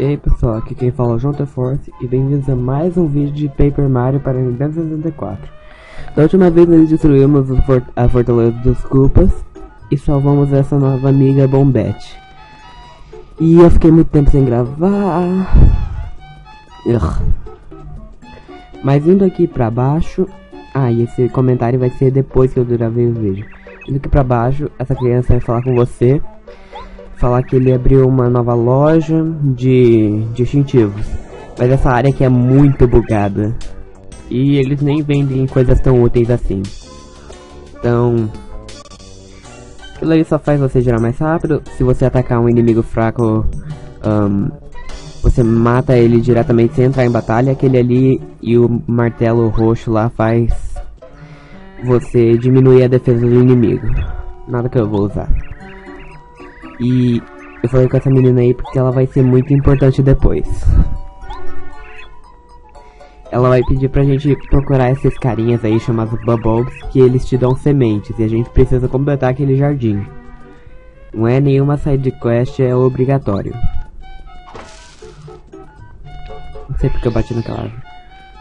E aí pessoal, aqui quem fala é o João Force e bem-vindos a mais um vídeo de Paper Mario para Nintendo 64. Da última vez nós destruímos a Fortaleza dos Koopas e salvamos essa nova amiga Bombette. E eu fiquei muito tempo sem gravar. Mas indo aqui pra baixo... e esse comentário vai ser depois que eu gravei o vídeo. Indo aqui pra baixo, essa criança vai falar com você. Falar que ele abriu uma nova loja de distintivos. Mas essa área aqui é muito bugada. E eles nem vendem coisas tão úteis assim. Então... aquilo aí só faz você girar mais rápido. Se você atacar um inimigo fraco... você mata ele diretamente sem entrar em batalha. Aquele ali e o martelo roxo lá faz... você diminuir a defesa do inimigo. Nada que eu vou usar. E eu falei com essa menina aí porque ela vai ser muito importante depois. Ela vai pedir pra gente procurar esses carinhas aí chamados Bubbles, que eles te dão sementes e a gente precisa completar aquele jardim. Não é nenhuma side quest, é obrigatório. Não sei porque eu bati naquela árvore.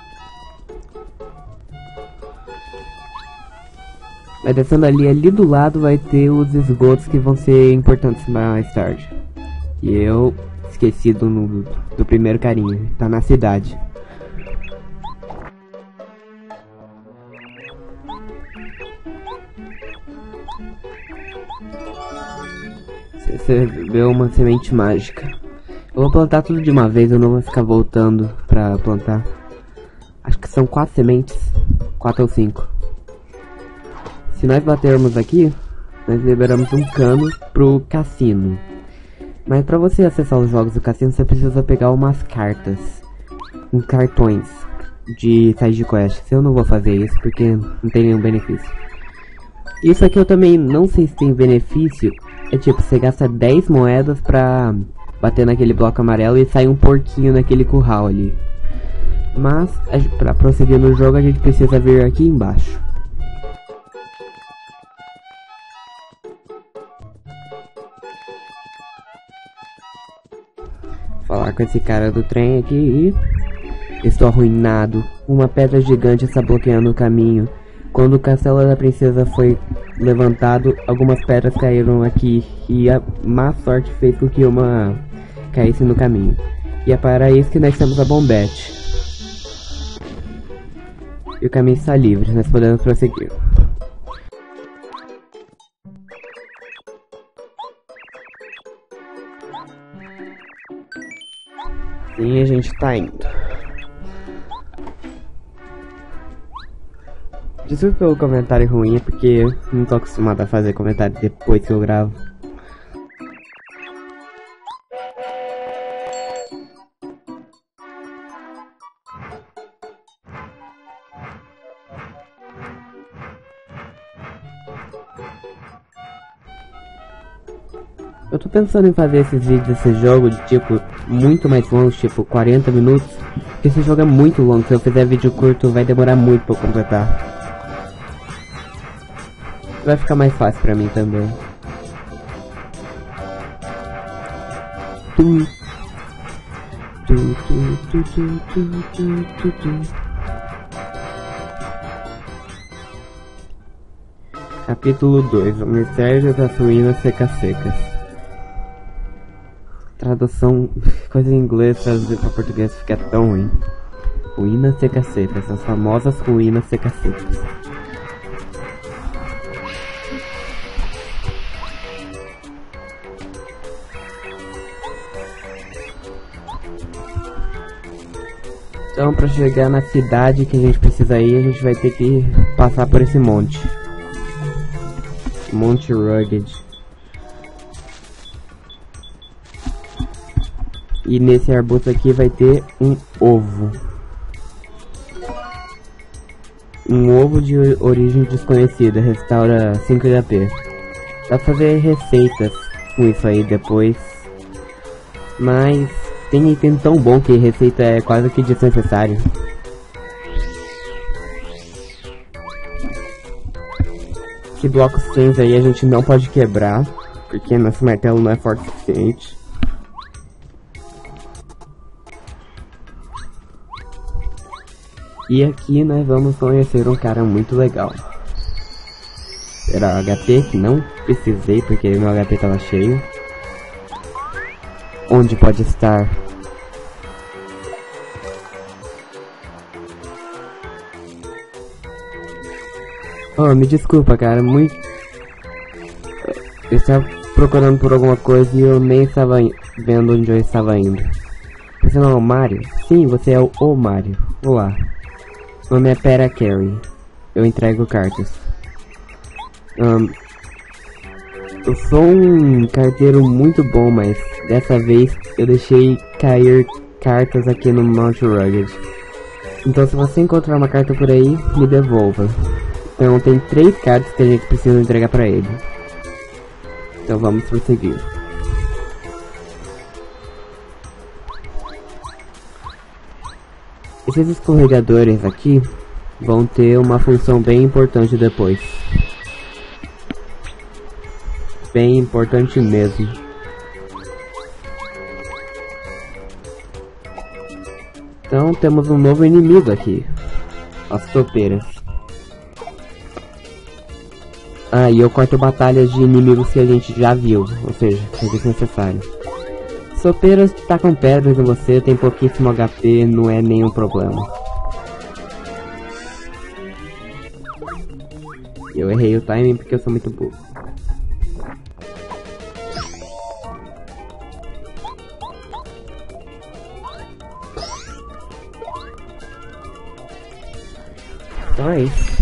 Mas descendo ali do lado vai ter os esgotos que vão ser importantes mais tarde. E eu esqueci do primeiro carinha, tá na cidade. Você vê uma semente mágica. Eu vou plantar tudo de uma vez, eu não vou ficar voltando pra plantar. Acho que são 4 sementes, 4 ou 5. Se nós batermos aqui, nós liberamos um cano pro cassino. Mas pra você acessar os jogos do cassino, você precisa pegar umas cartas. Uns cartões de side quest. Eu não vou fazer isso porque não tem nenhum benefício. Isso aqui eu também não sei se tem benefício. É tipo, você gasta 10 moedas pra bater naquele bloco amarelo e sai um porquinho naquele curral ali. Mas, pra prosseguir no jogo, a gente precisa vir aqui embaixo. Falar com esse cara do trem aqui. Estou arruinado. Uma pedra gigante está bloqueando o caminho. Quando o castelo da princesa foi levantado, algumas pedras caíram aqui. E a má sorte fez com que uma caísse no caminho. E é para isso que nós temos a Bombette. E o caminho está livre. Nós podemos prosseguir. E a gente tá indo. Desculpa pelo comentário ruim, é porque não tô acostumado a fazer comentário depois que eu gravo. Eu tô pensando em fazer esses vídeos desse jogo de tipo muito mais longos, tipo 40 minutos, porque esse jogo é muito longo. Se eu fizer vídeo curto vai demorar muito pra eu completar. Vai ficar mais fácil pra mim também. Capítulo 2, o mistério das ruínas secas. Tradução, coisa em inglês, traduzir para português fica tão ruim. Ruínas secas, as famosas ruínas secas. Então, para chegar na cidade que a gente precisa ir, a gente vai ter que passar por esse monte. Monte Rugged. E nesse arbusto aqui vai ter um ovo. Um ovo de origem desconhecida, restaura 5 HP. Dá pra fazer receitas com isso aí depois. Mas tem item tão bom que receita é quase que desnecessário. Esse bloco cinza aí a gente não pode quebrar, porque nosso martelo não é forte o suficiente. E aqui nós vamos conhecer um cara muito legal. Era HP que não precisei porque meu HP estava cheio. Onde pode estar? Oh, me desculpa, cara, muito... Eu estava procurando por alguma coisa e eu nem estava vendo onde eu estava indo. Você não é o Mario? Sim, você é o Mario. Olá. Meu nome é Pera Carey. Eu entrego cartas. Eu sou um carteiro muito bom, mas dessa vez eu deixei cair cartas aqui no Mount Rugged. Então se você encontrar uma carta por aí, me devolva. Então tem 3 cartas que a gente precisa entregar pra ele. Então vamos prosseguir. Esses escorregadores aqui vão ter uma função bem importante depois. Bem importante mesmo. Então temos um novo inimigo aqui. As topeiras. Ah, e eu corto batalhas de inimigos que a gente já viu, ou seja, se desnecessário. Sopeiras tacam pedras em você, tem pouquíssimo HP, não é nenhum problema. Eu errei o timing porque eu sou muito burro. Então é isso.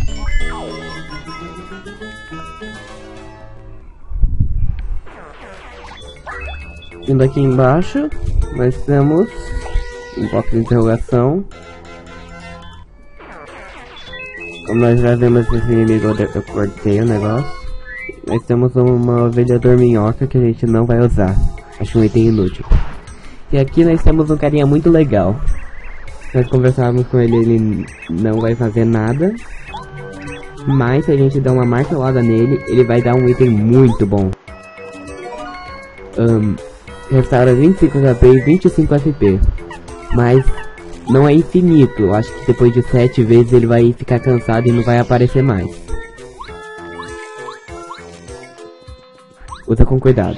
Indo aqui embaixo, nós temos um box de interrogação. Como nós já vimos esse inimigo, eu cortei o negócio. Nós temos uma ovelha dorminhoca que a gente não vai usar. Acho um item inútil. E aqui nós temos um carinha muito legal. Nós conversávamos com ele, ele não vai fazer nada. Mas se a gente der uma martelada nele, ele vai dar um item muito bom. Restaura 25 HP e 25 FP. Mas não é infinito. Eu acho que depois de 7 vezes ele vai ficar cansado e não vai aparecer mais. Usa com cuidado.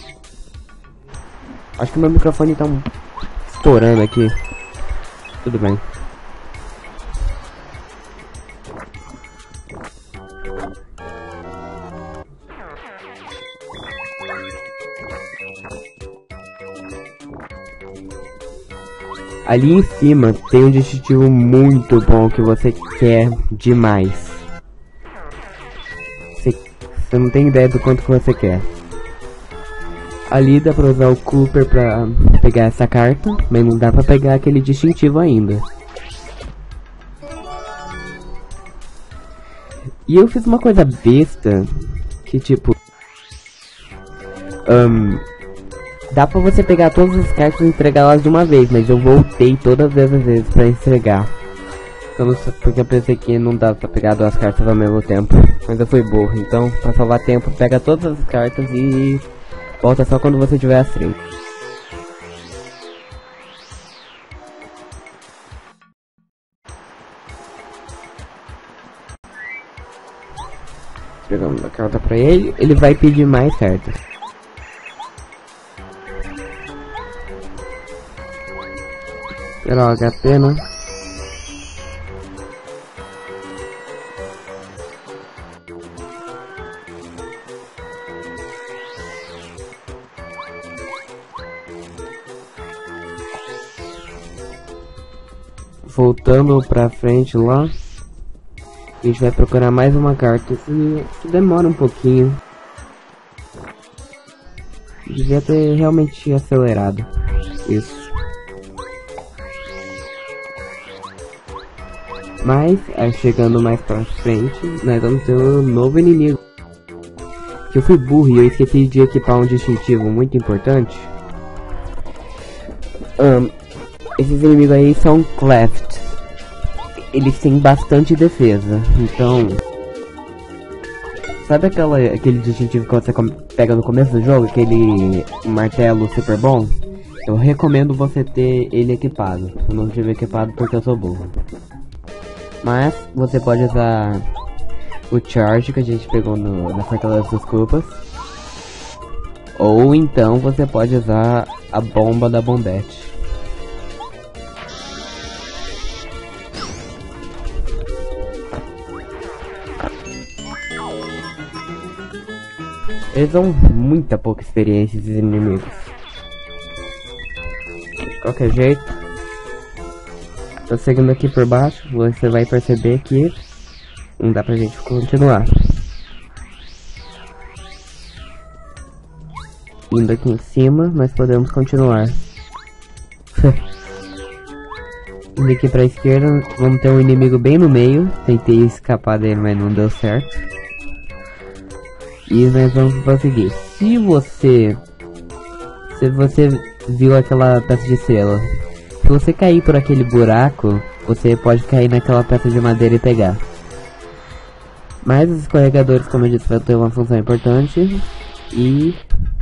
Acho que meu microfone tá estourando aqui. Tudo bem. Ali em cima tem um distintivo muito bom que você quer demais. Você não tem ideia do quanto que você quer. Ali dá pra usar o Cooper pra pegar essa carta, mas não dá pra pegar aquele distintivo ainda. E eu fiz uma coisa besta, que tipo... dá pra você pegar todas as cartas e entregá-las de uma vez, mas eu voltei todas as vezes pra entregar. Porque eu pensei que não dava pra pegar 2 cartas ao mesmo tempo. Mas eu fui burro, então pra salvar tempo, pega todas as cartas e volta só quando você tiver as 3. Pegamos a carta pra ele, ele vai pedir mais cartas. Era o HP, né? Voltando pra frente lá, a gente vai procurar mais uma carta. Isso demora um pouquinho. Devia ter realmente acelerado isso. Mas, chegando mais pra frente, nós vamos ter um novo inimigo. Que eu fui burro e eu esqueci de equipar um distintivo muito importante. Esses inimigos aí são Cleft. Eles têm bastante defesa, então... Sabe aquele distintivo que você pega no começo do jogo? Aquele martelo super bom? Eu recomendo você ter ele equipado. Eu não tive equipado porque eu sou burro. Mas você pode usar o charge que a gente pegou na Fortaleza dos Culpas. Ou então você pode usar a bomba da Bombette. Eles dão muita pouca experiência, esses inimigos. De qualquer jeito, tô seguindo aqui por baixo, você vai perceber que não dá pra gente continuar. Indo aqui em cima, nós podemos continuar. Indo aqui pra esquerda, vamos ter um inimigo bem no meio. Tentei escapar dele, mas não deu certo. E nós vamos prosseguir. Se você viu aquela peça de selo, se você cair por aquele buraco, você pode cair naquela peça de madeira e pegar. Mas os escorregadores, como eu disse, vão ter uma função importante. E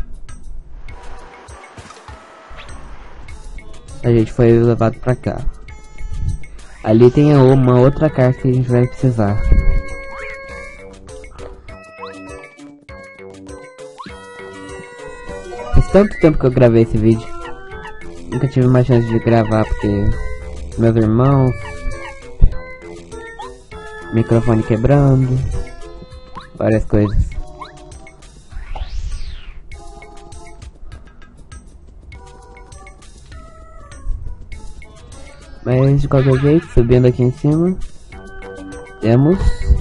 a gente foi levado pra cá. Ali tem uma outra carta que a gente vai precisar. Faz tanto tempo que eu gravei esse vídeo. Nunca tive mais chance de gravar porque meus irmãos, microfone quebrando, várias coisas. Mas de qualquer jeito, subindo aqui em cima, temos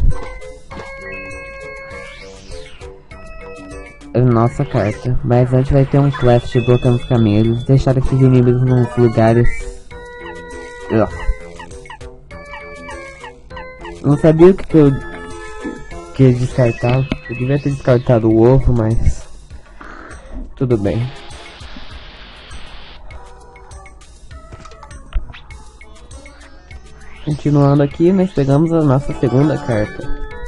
a nossa carta. Mas antes vai ter um flash bloqueando os caminhos, deixar esses inimigos nos lugares. Não sabia o que eu queria descartar. Eu devia ter descartado o ovo, mas tudo bem. Continuando aqui, nós pegamos a nossa segunda carta.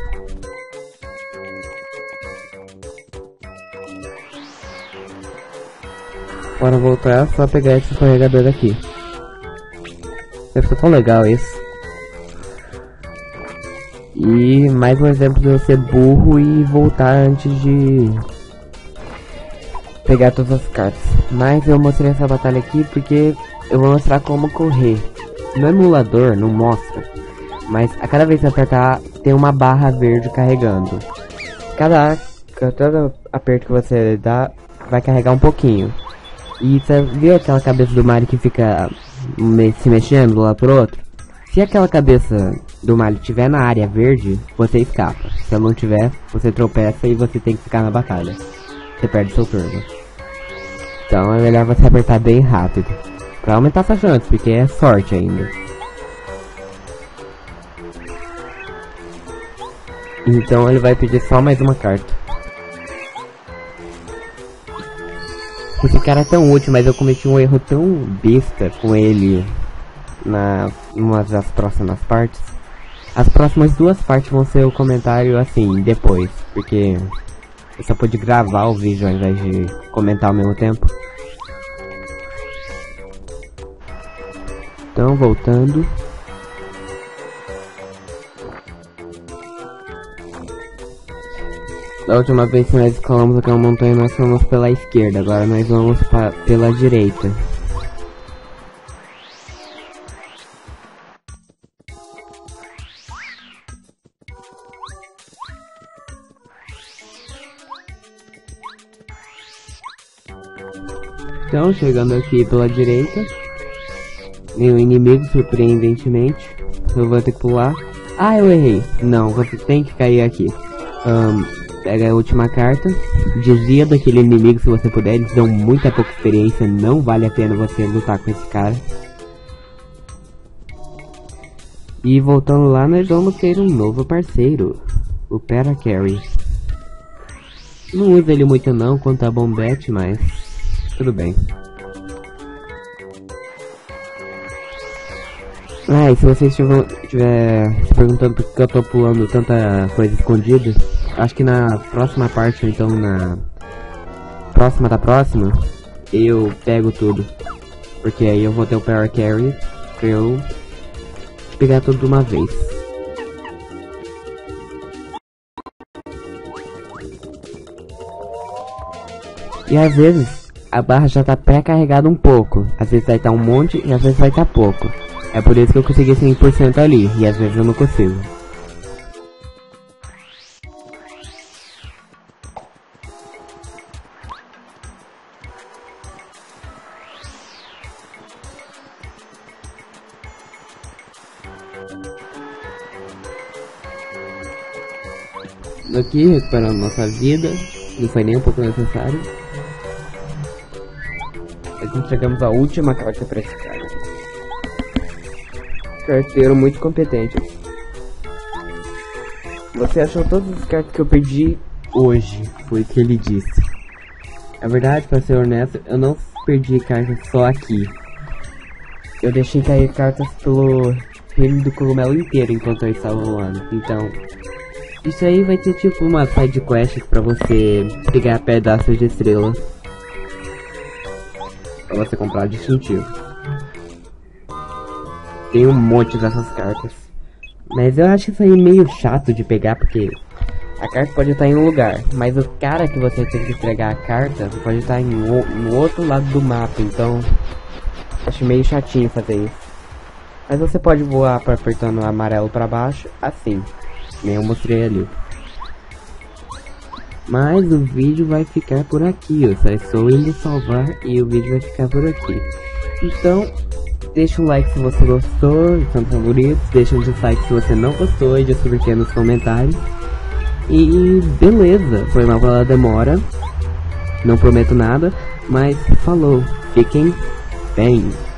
Para voltar, só pegar esse escorregador aqui. Ficou tão legal isso. E mais um exemplo de eu ser burro e voltar antes de pegar todas as cartas. Mas eu mostrei essa batalha aqui porque eu vou mostrar como correr. No emulador não mostra, mas a cada vez que apertar tem uma barra verde carregando. Cada aperto que você dá vai carregar um pouquinho. E você viu aquela cabeça do Mario que fica se mexendo do lado pro outro? Se aquela cabeça do Mario estiver na área verde, você escapa. Se ela não tiver, você tropeça e você tem que ficar na batalha. Você perde seu turno. Então é melhor você apertar bem rápido pra aumentar sua chance, porque é sorte ainda. Então ele vai pedir só mais uma carta. Esse cara é tão útil, mas eu cometi um erro tão besta com ele numa das próximas partes. As próximas duas partes vão ser o comentário assim, depois, porque eu só pude gravar o vídeo ao invés de comentar ao mesmo tempo. Então, voltando. Da última vez que nós escalamos aquela montanha, nós fomos pela esquerda. Agora nós vamos pela direita. Então, chegando aqui pela direita, nenhum inimigo, surpreendentemente. Eu vou ter que pular. Ah, eu errei. Não, você tem que cair aqui. Pega a última carta. Desvia daquele inimigo se você puder. Eles dão muita pouca experiência. Não vale a pena você lutar com esse cara. E voltando lá, nós vamos ter um novo parceiro. O Parakarry. Não usa ele muito não quanto a Bombette, mas tudo bem. Ah, e se vocês estiver se perguntando por que eu tô pulando tanta coisa escondida, acho que na próxima parte, ou então na próxima da próxima, eu pego tudo. Porque aí eu vou ter o Parakarry pra eu pegar tudo de uma vez. E às vezes a barra já tá pré-carregada um pouco. Às vezes vai estar um monte e às vezes vai estar pouco. É por isso que eu consegui 100% ali, e às vezes eu não consigo. Aqui, recuperando nossa vida, não foi nem um pouco necessário. Aqui chegamos à última carta para esse cara. Carteiro muito competente. Você achou todas as cartas que eu perdi hoje, foi o que ele disse. Na verdade, para ser honesto, eu não perdi cartas só aqui. Eu deixei cair cartas pelo reino do cogumelo inteiro enquanto eu estava voando. Então, isso aí vai ter tipo uma side quest pra você pegar pedaços de estrela pra você comprar distintivo. Tem um monte dessas cartas, mas eu acho isso aí meio chato de pegar, porque a carta pode estar em um lugar, mas o cara que você tem que entregar a carta pode estar no outro lado do mapa. Então acho meio chatinho fazer isso. Mas você pode voar apertando o amarelo pra baixo, assim, nem eu mostrei ali. Mas o vídeo vai ficar por aqui, é só ele salvar e o vídeo vai ficar por aqui. Então, deixa um like se você gostou, são favoritos, deixa um dislike se você não gostou e diz por que nos comentários. E beleza, foi mal pela demora, não prometo nada, mas falou, fiquem bem.